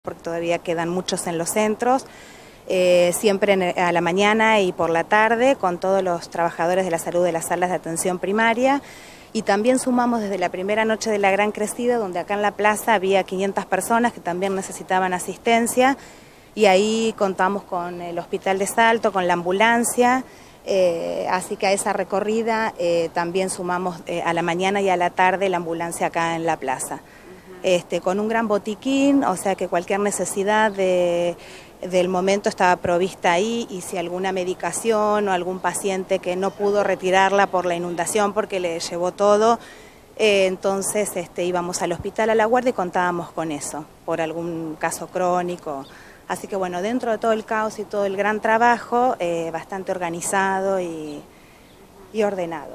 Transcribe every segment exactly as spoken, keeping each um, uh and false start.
porque todavía quedan muchos en los centros, eh, siempre en, a la mañana y por la tarde con todos los trabajadores de la salud de las salas de atención primaria, y también sumamos desde la primera noche de la gran crecida, donde acá en la plaza había quinientas personas que también necesitaban asistencia, y ahí contamos con el Hospital de Salto, con la ambulancia, eh, así que a esa recorrida eh, también sumamos eh, a la mañana y a la tarde la ambulancia acá en la plaza. Este, con un gran botiquín, o sea que cualquier necesidad de, del momento estaba provista ahí, y si alguna medicación o algún paciente que no pudo retirarla por la inundación porque le llevó todo, eh, entonces este, íbamos al hospital a la guardia y contábamos con eso, por algún caso crónico. Así que bueno, dentro de todo el caos y todo el gran trabajo, eh, bastante organizado y, y ordenado.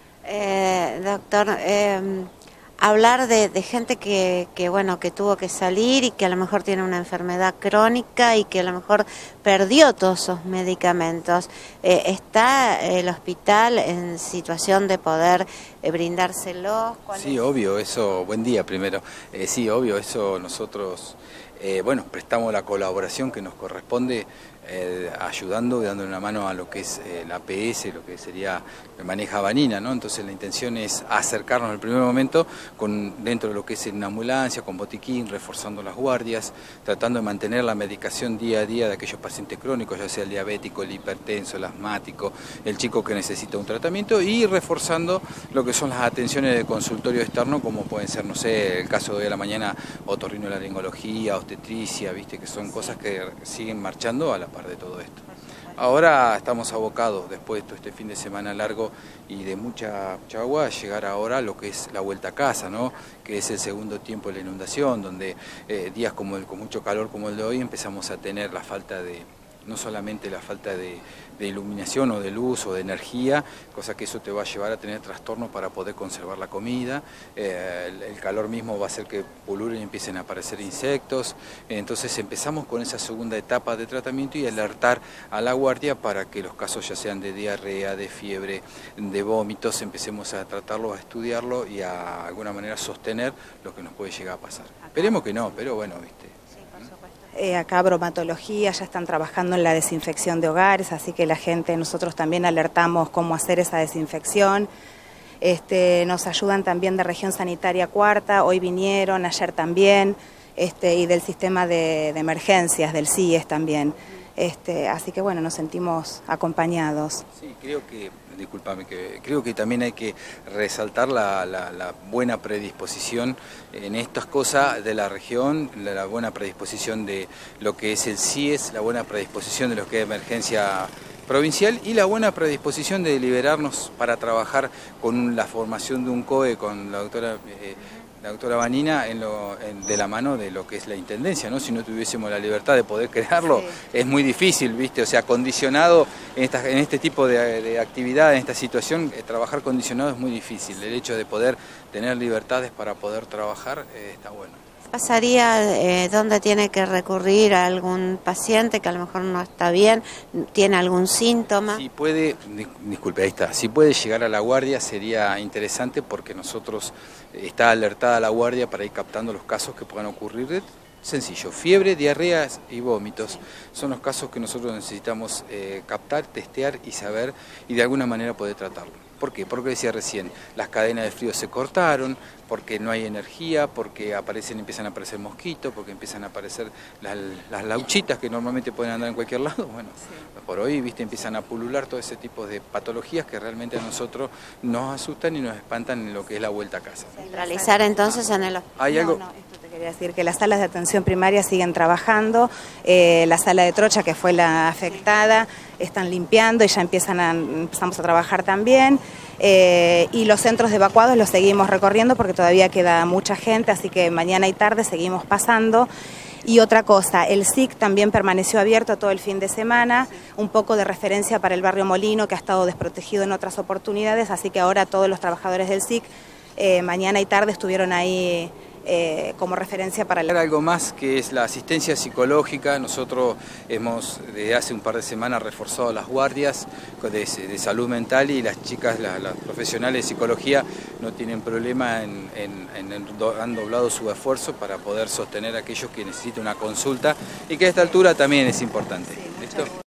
Eh, doctor, eh... hablar de, de gente que, que, bueno, que tuvo que salir y que a lo mejor tiene una enfermedad crónica y que a lo mejor perdió todos esos medicamentos. Eh, ¿Está el hospital en situación de poder eh, brindárselos? Sí, obvio, eso, buen día primero. Eh, sí, obvio, eso nosotros, eh, bueno, prestamos la colaboración que nos corresponde, eh, ayudando y dando una mano a lo que es eh, la A P S, lo que sería el maneja Vanina, ¿no? Entonces la intención es acercarnos en el primer momento con, dentro de lo que es una ambulancia, con botiquín, reforzando las guardias, tratando de mantener la medicación día a día de aquellos pacientes crónicos, ya sea el diabético, el hipertenso, el asmático, el chico que necesita un tratamiento, y reforzando lo que son las atenciones de consultorio externo, como pueden ser, no sé, el caso de hoy a la mañana, otorrinolaringología, obstetricia, viste, que son cosas que siguen marchando a la par de todo esto. Ahora estamos abocados, después de todo este fin de semana largo y de mucha, mucha agua, a llegar ahora a lo que es la vuelta a casa, ¿no? Que es el segundo tiempo de la inundación, donde eh, días como el, con mucho calor como el de hoy empezamos a tener la falta de, no solamente la falta de, de iluminación o de luz o de energía, cosa que eso te va a llevar a tener trastornos para poder conservar la comida, eh, el, el calor mismo va a hacer que pululen y empiecen a aparecer insectos, entonces empezamos con esa segunda etapa de tratamiento y alertar a la guardia para que los casos ya sean de diarrea, de fiebre, de vómitos, empecemos a tratarlo, a estudiarlo y a, de alguna manera sostener lo que nos puede llegar a pasar. Esperemos que no, pero bueno, viste. Eh, acá bromatología, ya están trabajando en la desinfección de hogares, así que la gente, nosotros también alertamos cómo hacer esa desinfección. Este, nos ayudan también de región sanitaria cuarta, hoy vinieron, ayer también, este, y del sistema de, de emergencias, del C I E S también. Este, así que bueno, nos sentimos acompañados. Sí, creo que, discúlpame, que creo que también hay que resaltar la, la, la buena predisposición en estas cosas de la región, la, la buena predisposición de lo que es el C I E S, la buena predisposición de lo que es emergencia provincial y la buena predisposición de liberarnos para trabajar con la formación de un C O E, con la doctora... Eh, La doctora Vanina en lo, en, de la mano de lo que es la intendencia, ¿no? Si no tuviésemos la libertad de poder crearlo, sí, es muy difícil, ¿viste? O sea, condicionado en, esta, en este tipo de, de actividad, en esta situación, eh, trabajar condicionado es muy difícil. El hecho de poder tener libertades para poder trabajar eh, está bueno. ¿Pasaría eh, dónde tiene que recurrir a algún paciente que a lo mejor no está bien, tiene algún síntoma? Si puede, disculpe, ahí está, si puede llegar a la guardia sería interesante, porque nosotros eh, está alertada la guardia para ir captando los casos que puedan ocurrir. Sencillo, fiebre, diarreas y vómitos son los casos que nosotros necesitamos eh, captar, testear y saber, y de alguna manera poder tratarlo. ¿Por qué? Porque decía recién, las cadenas de frío se cortaron, porque no hay energía, porque aparecen, empiezan a aparecer mosquitos, porque empiezan a aparecer las, las lauchitas que normalmente pueden andar en cualquier lado. Bueno, sí, por hoy, viste, empiezan a pulular todo ese tipo de patologías que realmente a nosotros nos asustan y nos espantan en lo que es la vuelta a casa. Centralizar entonces en el hospital. ¿Hay algo? No, no, esto te quería decir, que las salas de atención primaria siguen trabajando, eh, la sala de Trocha, que fue la afectada, están limpiando y ya empiezan a, empezamos a trabajar también. Eh, y los centros de evacuados los seguimos recorriendo porque todavía queda mucha gente, así que mañana y tarde seguimos pasando. Y otra cosa, el S I C también permaneció abierto todo el fin de semana, un poco de referencia para el barrio Molino, que ha estado desprotegido en otras oportunidades, así que ahora todos los trabajadores del S I C eh, mañana y tarde estuvieron ahí eh, como referencia para la... Algo más que es la asistencia psicológica. Nosotros hemos desde hace un par de semanas reforzado las guardias de, de salud mental y las chicas, las, las profesionales de psicología no tienen problema en, en, en, han doblado su esfuerzo para poder sostener a aquellos que necesitan una consulta y que a esta altura también es importante. ¿Listo?